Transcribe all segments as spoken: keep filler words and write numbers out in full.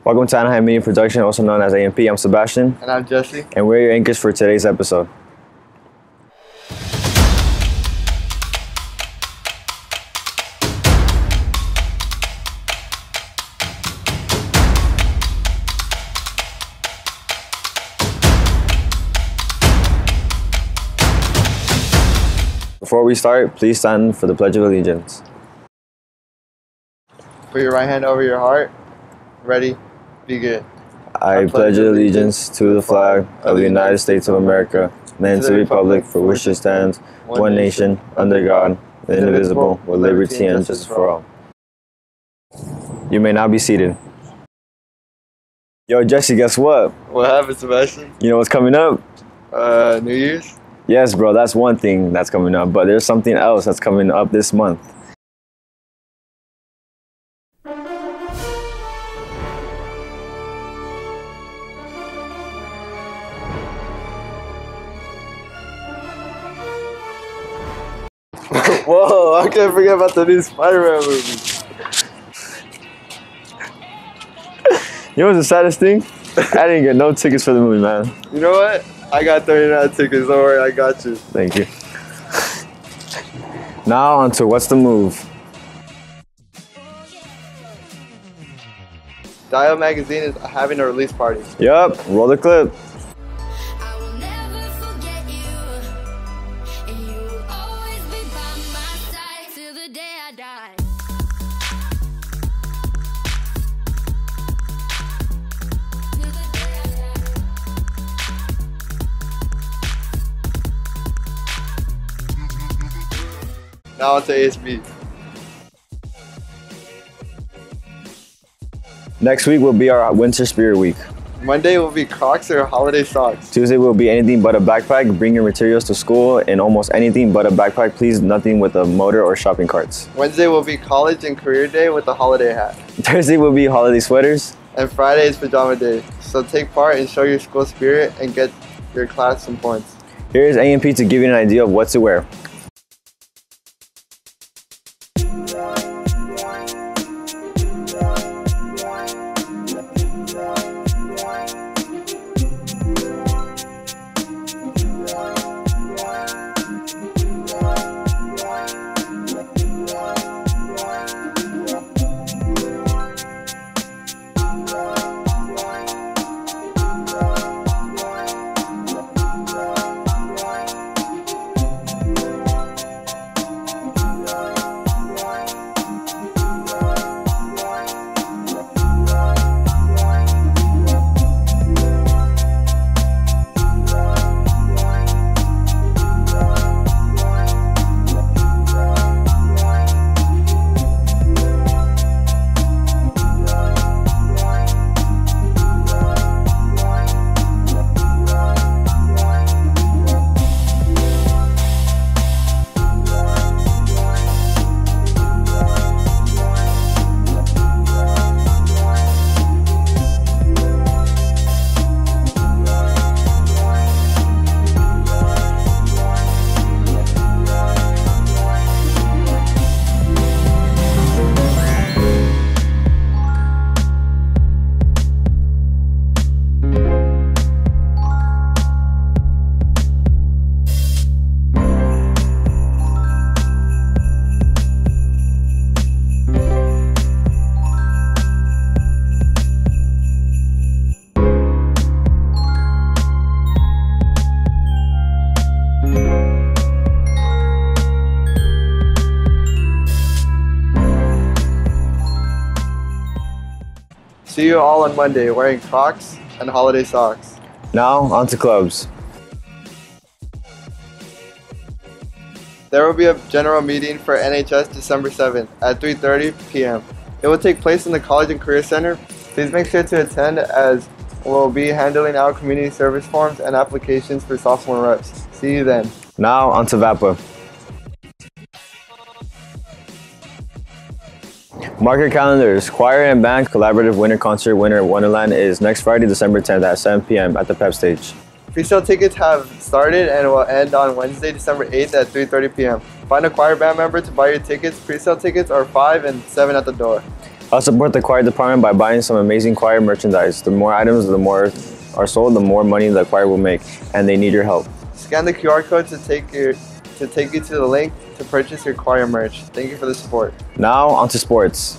Welcome to Anaheim Media Production, also known as A M P. I'm Sebastian. And I'm Jesse. And we're your anchors for today's episode. Before we start, please stand for the Pledge of Allegiance. Put your right hand over your heart. Ready? Begin. I, I pledge allegiance to the flag of the United States of America and to the republic for which it stands, one nation, under God, indivisible, with liberty and justice for all. You may now be seated. Yo, Jesse, guess what? What happened, Sebastian? You know what's coming up? Uh, New Year's? Yes, bro, that's one thing that's coming up, but there's something else that's coming up this month. Whoa, I can't forget about the new Spider-Man movie. You know what's the saddest thing? I didn't get no tickets for the movie, man. You know what? I got thirty-nine tickets, don't worry, I got you. Thank you. Now on to what's the move. Dial Magazine is having a release party. Yup, roll the clip. Now on to A S B. Next week will be our Winter Spirit Week. Monday will be Crocs or holiday socks. Tuesday will be anything but a backpack. Bring your materials to school and almost anything but a backpack. Please, nothing with a motor or shopping carts. Wednesday will be college and career day with a holiday hat. Thursday will be holiday sweaters. And Friday is pajama day. So take part and show your school spirit and get your class some points. Here's A M P to give you an idea of what to wear. See you all on Monday wearing Crocs and holiday socks. Now, on to clubs. There will be a general meeting for N H S December seventh at three thirty p m It will take place in the College and Career Center. Please make sure to attend as we'll be handling out community service forms and applications for sophomore reps. See you then. Now, on to V A P A. Mark your calendars. Choir and Band Collaborative Winter Concert Winter Wonderland is next Friday, December tenth at seven p m at the Pep Stage. Pre-sale tickets have started and will end on Wednesday, December eighth at three thirty p m Find a choir band member to buy your tickets. Pre-sale tickets are five and seven at the door. I'll support the choir department by buying some amazing choir merchandise. The more items, the more are sold, the more money the choir will make, and they need your help. Scan the Q R code to take your to take you to the link to purchase your choir merch. Thank you for the support. Now, on to sports.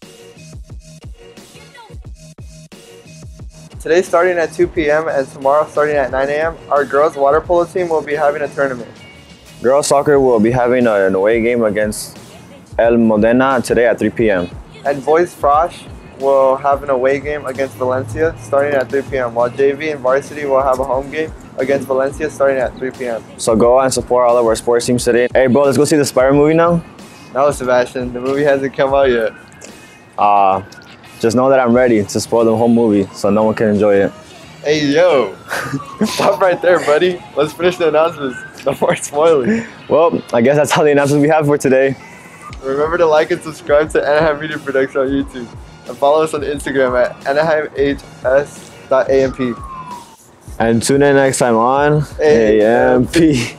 Today starting at two p m and tomorrow starting at nine a m, our girls water polo team will be having a tournament. Girls soccer will be having an away game against El Modena today at three p m And boys frosh will have an away game against Valencia starting at three p m, while J V and varsity will have a home game against Valencia starting at three p m So go out and support all of our sports teams today. Hey bro, let's go see the Spider movie now. No, Sebastian, the movie hasn't come out yet. Uh, just know that I'm ready to spoil the whole movie so no one can enjoy it. Hey yo, stop right there, buddy. Let's finish the announcements. No more spoiling. Well, I guess that's all the announcements we have for today. Remember to like and subscribe to Anaheim Media Production on YouTube. And follow us on Instagram at anaheim h s dot a m p. And tune in next time on A M P.